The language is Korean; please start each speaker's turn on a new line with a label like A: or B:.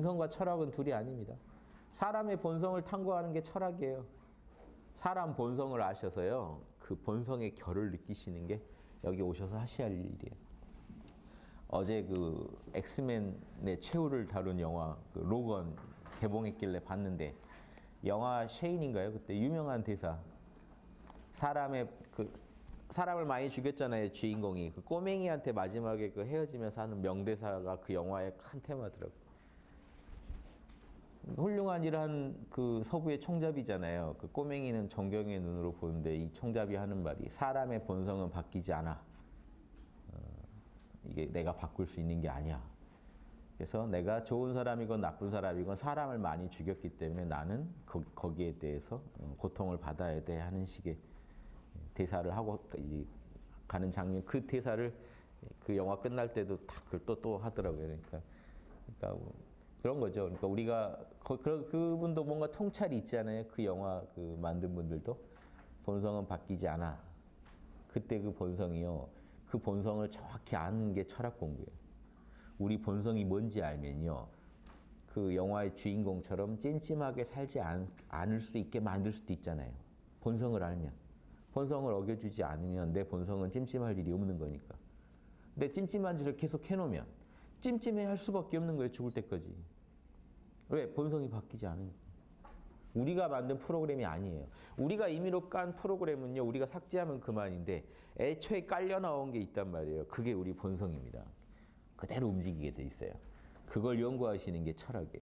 A: 본성과 철학은 둘이 아닙니다. 사람의 본성을 탐구하는 게 철학이에요. 사람 본성을 아셔서요. 그 본성의 결을 느끼시는 게 여기 오셔서 하셔야 할 일이에요. 어제 그 엑스맨의 최후를 다룬 영화 그 로건 개봉했길래 봤는데 영화 셰인인가요? 그때 유명한 대사. 사람을 많이 죽였잖아요, 주인공이. 그 꼬맹이한테 마지막에 그 헤어지면서 하는 명대사가 그 영화의 큰 테마더라고요. 훌륭한 일한 그 서부의 총잡이잖아요. 그 꼬맹이는 존경의 눈으로 보는데 이 총잡이 하는 말이 사람의 본성은 바뀌지 않아. 이게 내가 바꿀 수 있는 게 아니야. 그래서 내가 좋은 사람이건 나쁜 사람이건 사람을 많이 죽였기 때문에 나는 거기에 대해서 고통을 받아야 돼 하는 식의 대사를 하고 이제 가는 장면, 그 대사를 그 영화 끝날 때도 다 그걸 또 하더라고요. 그러니까 뭐 그런 거죠. 그러니까 우리가 그분도 뭔가 통찰이 있잖아요. 그 영화 그 만든 분들도 본성은 바뀌지 않아. 그때 그 본성이요. 그 본성을 정확히 아는 게 철학 공부예요. 우리 본성이 뭔지 알면요. 그 영화의 주인공처럼 찜찜하게 살지 않을 수 있게 만들 수도 있잖아요. 본성을 알면. 본성을 어겨주지 않으면 내 본성은 찜찜할 일이 없는 거니까. 근데 찜찜한 짓을 계속 해놓으면 찜찜해 할 수밖에 없는 거예요. 죽을 때까지. 왜? 본성이 바뀌지 않으니까. 우리가 만든 프로그램이 아니에요. 우리가 임의로 깐 프로그램은요. 우리가 삭제하면 그만인데 애초에 깔려 나온 게 있단 말이에요. 그게 우리 본성입니다. 그대로 움직이게 돼 있어요. 그걸 연구하시는 게 철학이에요.